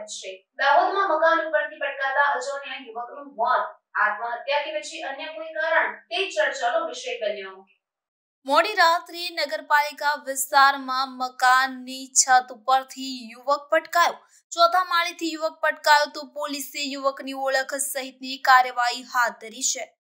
બાબત છે। દાહોદમાં મકાન ઉપરથી પટકાતા અજાણ્યા યુવકનું મોત, આત્મહત્યા કે પછી અન્ય કોઈ કારણ, તે ચર્ચાનો વિષય બન્યો। મોડી રાત્રે નગરપાલિકા વિસ્તારમાં મકાનની છત ઉપરથી યુવક પટકાયો। ચોથા માળેથી યુવક પટકાયો તો પોલીસે યુવકની ઓળખ સહિતની કાર્યવાહી હાથ ધરી છે।